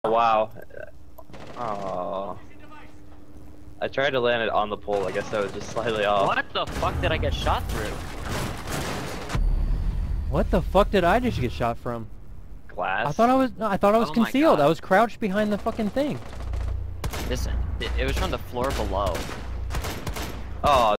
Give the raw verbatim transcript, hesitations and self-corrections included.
Wow. Oh. I tried to land it on the pole. I guess I was just slightly off. What the fuck did I get shot through? What the fuck did I just get shot from? Glass. I thought I was. No, I thought I was Oh my concealed. God. I was crouched behind the fucking thing. Listen, it, it was from the floor below. Oh,